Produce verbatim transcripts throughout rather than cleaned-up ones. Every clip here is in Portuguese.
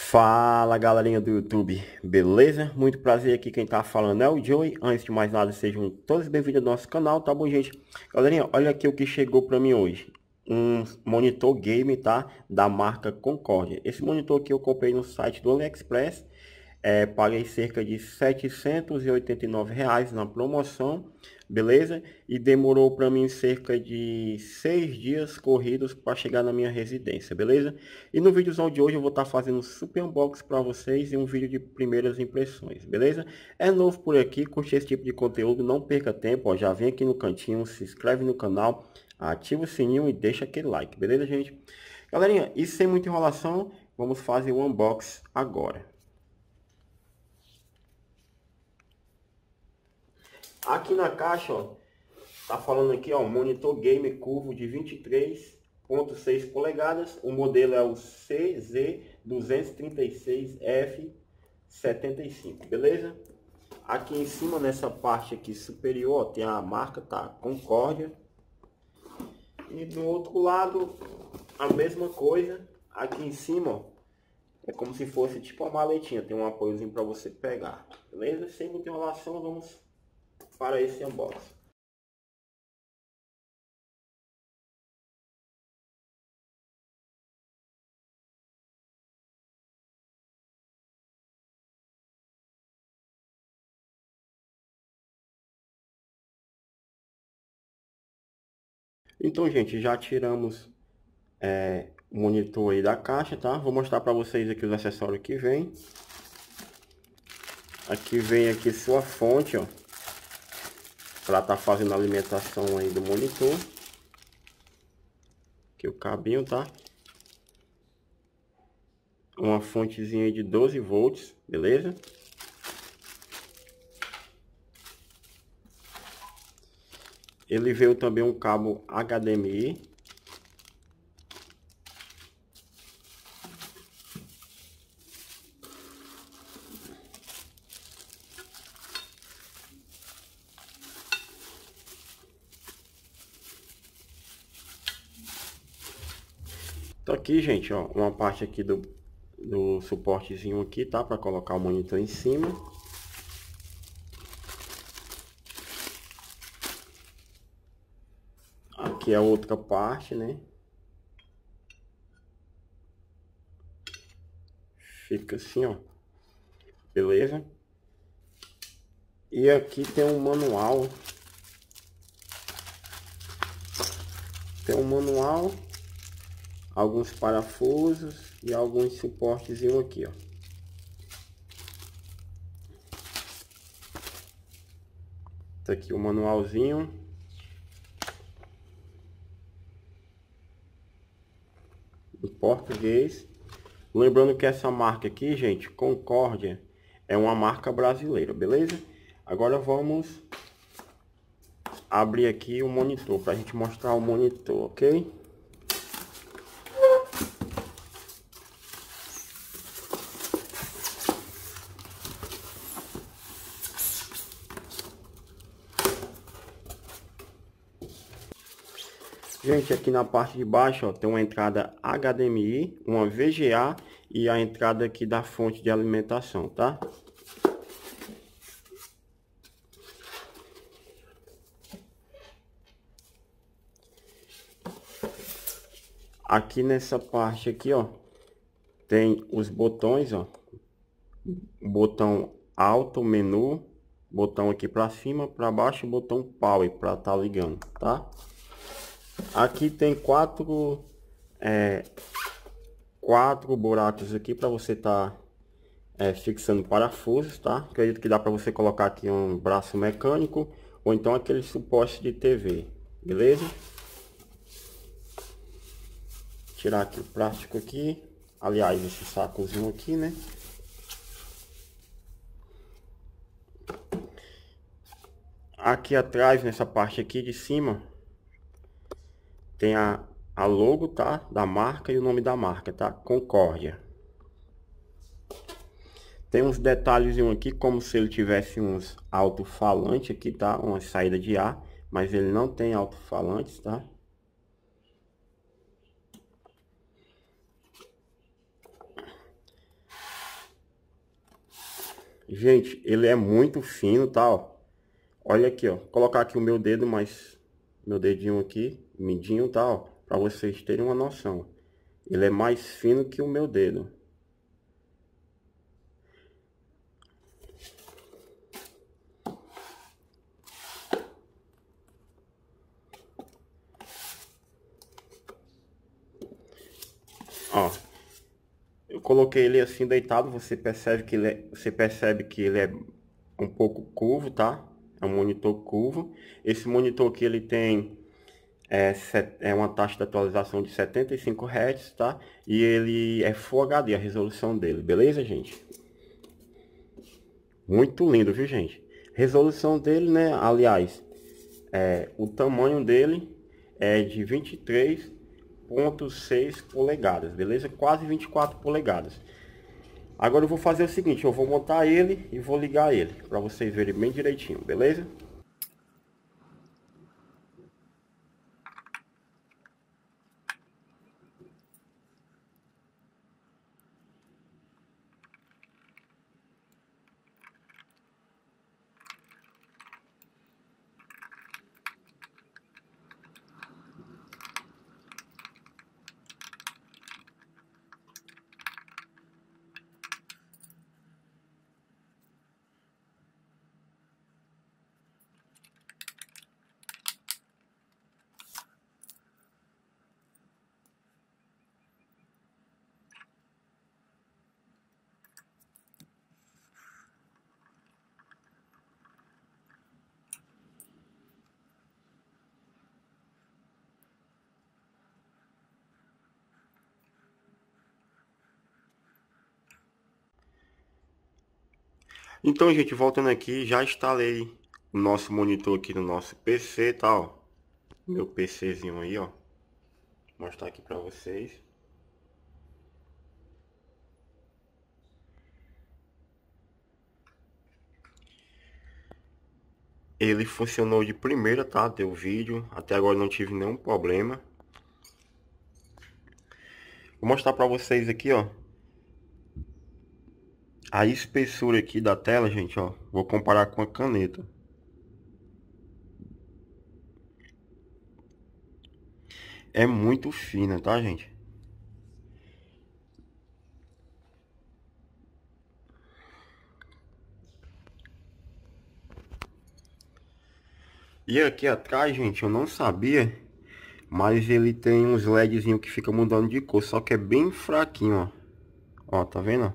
Fala galerinha do YouTube, beleza? Muito prazer, aqui quem tá falando é o Joey. Antes de mais nada, sejam todos bem-vindos ao nosso canal, tá bom, gente? Galerinha, olha aqui o que chegou pra mim hoje. Um monitor game, tá? Da marca Concordia. Esse monitor aqui eu comprei no site do AliExpress. É, paguei cerca de setecentos e oitenta e nove reais na promoção, beleza? E demorou para mim cerca de seis dias corridos para chegar na minha residência, beleza? E no vídeozão de hoje eu vou estar tá fazendo um super unboxing para vocês e um vídeo de primeiras impressões, beleza? É novo por aqui, curte esse tipo de conteúdo, não perca tempo, ó, já vem aqui no cantinho, se inscreve no canal, ativa o sininho e deixa aquele like, beleza, gente? Galerinha, e sem muita enrolação, vamos fazer o unboxing agora. Aqui na caixa, ó, tá falando aqui, ó, monitor game curvo de vinte e três ponto seis polegadas. O modelo é o C Z duzentos e trinta e seis F setenta e cinco, beleza? Aqui em cima, nessa parte aqui superior, ó, tem a marca, tá? Concordia. E do outro lado, a mesma coisa. Aqui em cima, ó, é como se fosse tipo uma maletinha, tem um apoiozinho para você pegar, beleza? Sem muita enrolação, vamos para esse unboxing. Então, gente, já tiramos é, o monitor aí da caixa, tá? Vou mostrar para vocês aqui os acessórios que vem. Aqui vem aqui sua fonte, ó, para tá fazendo a alimentação aí do monitor. Aqui o cabinho, tá? Uma fontezinha de doze volts, beleza? Ele veio também um cabo H D M I. Então aqui, gente, ó, uma parte aqui do, do suportezinho aqui, tá? Para colocar o monitor em cima. Aqui é a outra parte, né? Fica assim, ó. Beleza? E aqui tem um manual. Tem um manual, alguns parafusos e alguns suportes aqui, ó. Tá aqui o manualzinho. Em português. Lembrando que essa marca aqui, gente, Concordia, é uma marca brasileira, beleza? Agora vamos abrir aqui o monitor para a gente mostrar o monitor, ok? Gente, aqui na parte de baixo, ó, tem uma entrada H D M I, uma V G A e a entrada aqui da fonte de alimentação, tá? Aqui nessa parte aqui, ó, tem os botões, ó. Botão alto, menu, botão aqui para cima, para baixo, botão power para tá ligando, tá? Aqui tem quatro é, quatro buracos aqui para você tá é, fixando parafusos, tá? Acredito que dá para você colocar aqui um braço mecânico ou então aquele suporte de T V, beleza? Tirar aqui o plástico aqui, aliás, esse sacozinho aqui, né? Aqui atrás, nessa parte aqui de cima, tem a, a logo, tá? Da marca e o nome da marca, tá? Concordia. Tem uns detalhes aqui, como se ele tivesse uns alto-falantes aqui, tá? Uma saída de ar, mas ele não tem alto-falantes, tá? Gente, ele é muito fino, tá, ó. Olha aqui, ó. Vou colocar aqui o meu dedo, mas meu dedinho aqui, midinho, tá, ó, para vocês terem uma noção. Ele é mais fino que o meu dedo. Ó, eu coloquei ele assim deitado, você percebe que ele é, você percebe que ele é um pouco curvo, tá? É um monitor curvo. Esse monitor aqui ele tem é, é uma taxa de atualização de setenta e cinco hertz, tá? E ele é Full H D, a resolução dele, beleza, gente? Muito lindo, viu, gente? Resolução dele, né? Aliás, é, o tamanho dele é de vinte e três ponto seis polegadas, beleza? Quase vinte e quatro polegadas. Agora eu vou fazer o seguinte, eu vou montar ele e vou ligar ele, para vocês verem bem direitinho, beleza? Então, gente, voltando aqui, já instalei o nosso monitor aqui no nosso P C, tá, ó. Meu PCzinho aí, ó. Vou mostrar aqui pra vocês. Ele funcionou de primeira, tá? Deu vídeo. Até agora não tive nenhum problema. Vou mostrar pra vocês aqui, ó. A espessura aqui da tela, gente, ó. Vou comparar com a caneta. É muito fina, tá, gente? E aqui atrás, gente, eu não sabia, mas ele tem uns LEDzinho que fica mudando de cor, só que é bem fraquinho, ó. Ó, tá vendo?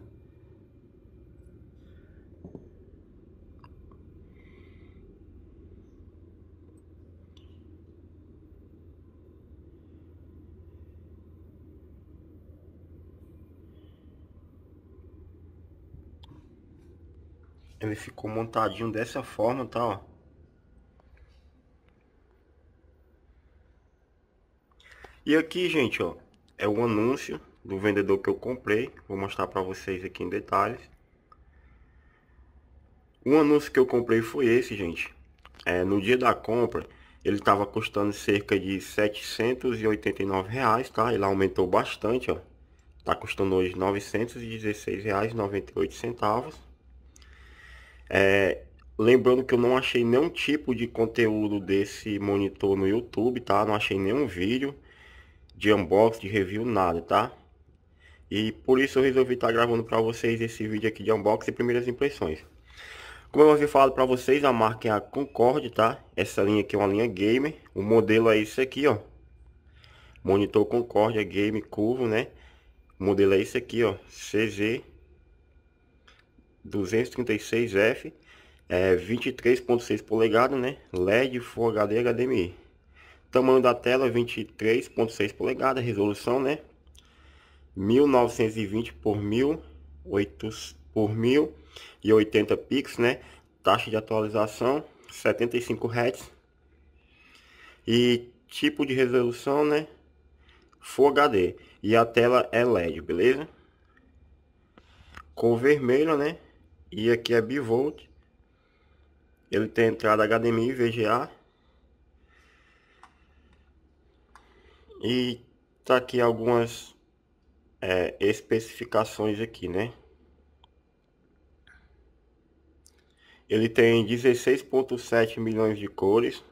Ele ficou montadinho dessa forma, tá, ó. E aqui, gente, ó, é o anúncio do vendedor que eu comprei. Vou mostrar pra vocês aqui em detalhes. O anúncio que eu comprei foi esse, gente. É, no dia da compra, ele estava custando cerca de setecentos e oitenta e nove reais, tá? Ele aumentou bastante, ó. Tá custando hoje novecentos e dezesseis reais e noventa e oito centavos. É, lembrando que eu não achei nenhum tipo de conteúdo desse monitor no YouTube, tá? Não achei nenhum vídeo de unboxing, de review, nada, tá? E por isso eu resolvi estar gravando para vocês esse vídeo aqui de unboxing e primeiras impressões. Como eu havia falado para vocês, a marca é a Concorde, tá? Essa linha aqui é uma linha gamer. O modelo é esse aqui, ó. Monitor Concorde, é game curvo, né? O modelo é esse aqui, ó. C Z duzentos e trinta e seis F. É vinte e três ponto seis polegadas, né? L E D, Full H D, H D M I. Tamanho da tela vinte e três ponto seis polegadas. Resolução, né? mil novecentos e vinte por mil e oitenta pixels, né? Taxa de atualização setenta e cinco hertz. E tipo de resolução, né? Full H D. E a tela é L E D, beleza? Cor vermelha, né? E aqui é bivolt. Ele tem entrada H D M I e V G A. E tá aqui algumas é, especificações aqui, né? Ele tem dezesseis ponto sete milhões de cores.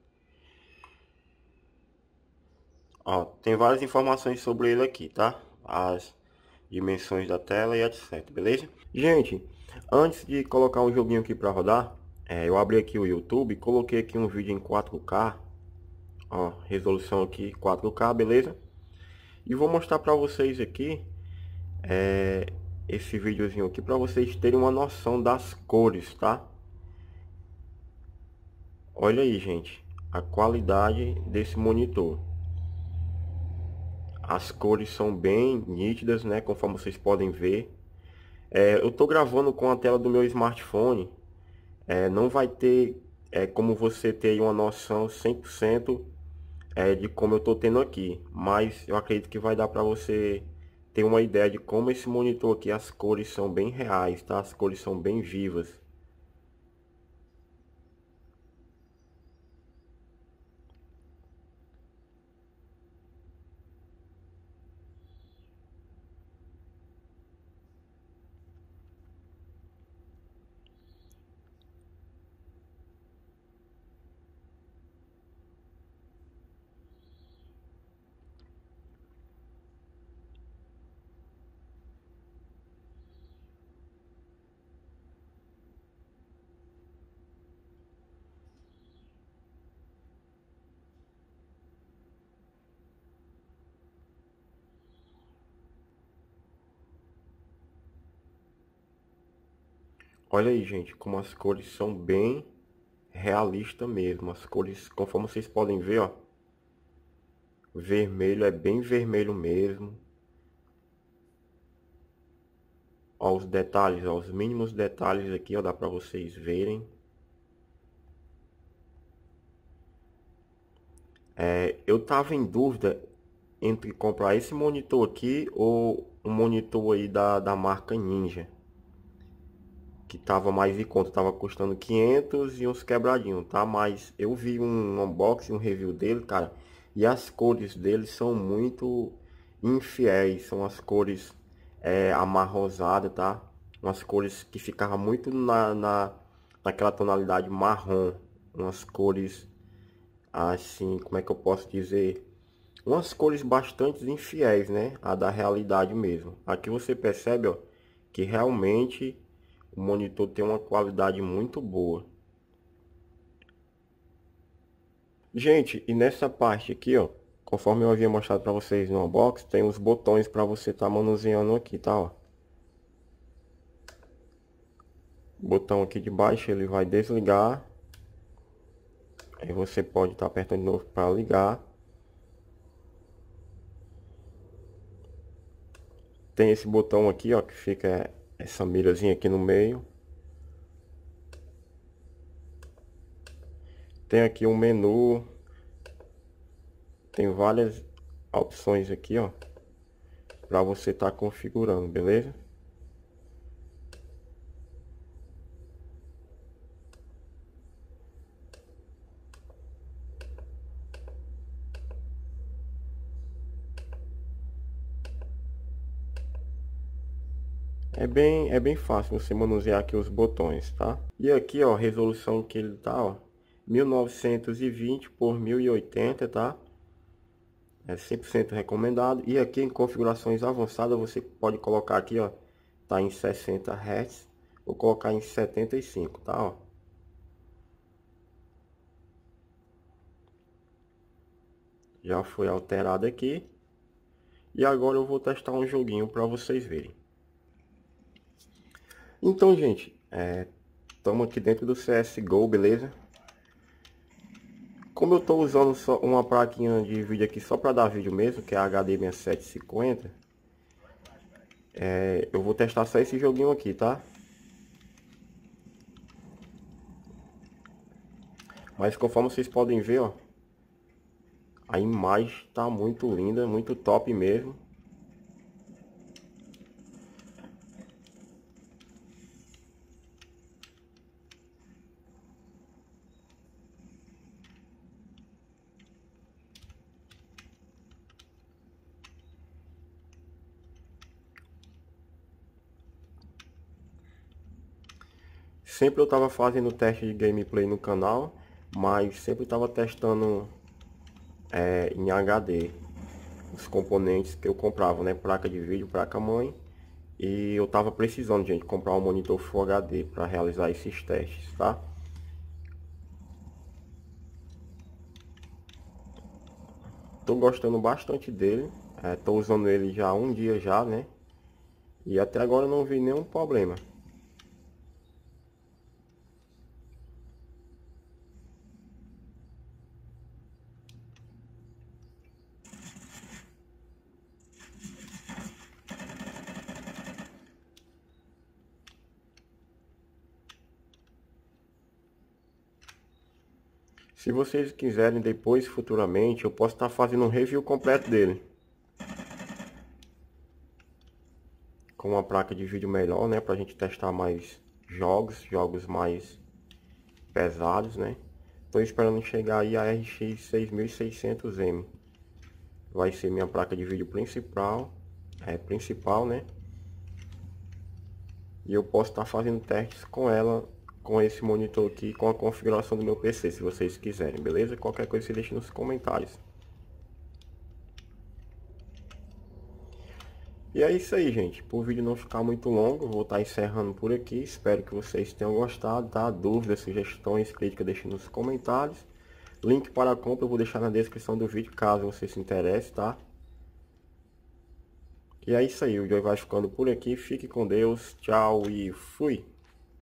Ó, tem várias informações sobre ele aqui, tá? As dimensões da tela e etc, beleza? Gente, antes de colocar um joguinho aqui para rodar, é, eu abri aqui o YouTube, coloquei aqui um vídeo em quatro K, ó, resolução aqui quatro K, beleza? E vou mostrar para vocês aqui é, esse videozinho aqui para vocês terem uma noção das cores, tá? Olha aí, gente, a qualidade desse monitor. As cores são bem nítidas, né? Conforme vocês podem ver. É, eu tô gravando com a tela do meu smartphone. É, não vai ter é, como você ter uma noção cem por cento é, de como eu tô tendo aqui. Mas eu acredito que vai dar para você ter uma ideia de como esse monitor aqui, as cores são bem reais, tá? As cores são bem vivas. Olha aí, gente, como as cores são bem realistas mesmo. As cores, conforme vocês podem ver, ó. Vermelho é bem vermelho mesmo. Ó, os detalhes, ó, os mínimos detalhes aqui, ó, dá pra vocês verem. É, eu tava em dúvida entre comprar esse monitor aqui ou um monitor aí da, da marca Ninja. Que tava mais em conta, tava custando quinhentos e uns quebradinhos, tá? Mas eu vi um unboxing, um review dele, cara. E as cores dele são muito infiéis, são as cores é, amarronzadas, tá? Umas cores que ficavam muito na, na, naquela tonalidade marrom. Umas cores assim, como é que eu posso dizer? Umas cores bastante infiéis, né? A da realidade mesmo. Aqui você percebe, ó, que realmente o monitor tem uma qualidade muito boa. Gente, e nessa parte aqui, ó, conforme eu havia mostrado para vocês no unboxing, tem os botões para você estar tá manuseando aqui, tá, ó. O botão aqui de baixo ele vai desligar. Aí você pode estar tá apertando de novo para ligar. Tem esse botão aqui, ó, que fica essa mirazinha aqui no meio. Tem aqui um menu. Tem várias opções aqui, ó, para você estar tá configurando, beleza? É bem, é bem fácil você manusear aqui os botões, tá? E aqui, ó, a resolução que ele tá, ó, mil novecentos e vinte por mil e oitenta, tá? É cem por cento recomendado. E aqui em configurações avançadas você pode colocar aqui, ó, tá em sessenta hertz. Vou colocar em setenta e cinco, tá, ó. Já foi alterado aqui. E agora eu vou testar um joguinho para vocês verem. Então, gente, estamos é, aqui dentro do C S G O, beleza? Como eu estou usando só uma plaquinha de vídeo aqui só para dar vídeo mesmo, que é a H D sessenta e sete cinquenta, é, eu vou testar só esse joguinho aqui, tá? Mas conforme vocês podem ver, ó, a imagem está muito linda, muito top mesmo. Sempre eu estava fazendo teste de gameplay no canal, mas sempre estava testando é, em H D os componentes que eu comprava, né? Placa de vídeo, placa mãe. E eu tava precisando, gente, comprar um monitor Full H D para realizar esses testes, tá? Tô gostando bastante dele. É, tô usando ele já há um dia já, né? E até agora eu não vi nenhum problema. Se vocês quiserem depois, futuramente, eu posso estar fazendo um review completo dele. Com uma placa de vídeo melhor, né? Pra gente testar mais jogos, jogos mais pesados, né? Tô esperando chegar aí a R X seis mil e seiscentos M. Vai ser minha placa de vídeo principal, é principal, né? E eu posso estar fazendo testes com ela, com esse monitor aqui, com a configuração do meu P C, se vocês quiserem, beleza? Qualquer coisa você deixa nos comentários. E é isso aí, gente. Para o vídeo não ficar muito longo, vou estar encerrando por aqui. Espero que vocês tenham gostado, tá? Dúvidas, sugestões, críticas, deixem nos comentários. Link para a compra eu vou deixar na descrição do vídeo, caso você se interesse, tá? E é isso aí, o Joy vai ficando por aqui. Fique com Deus, tchau e fui!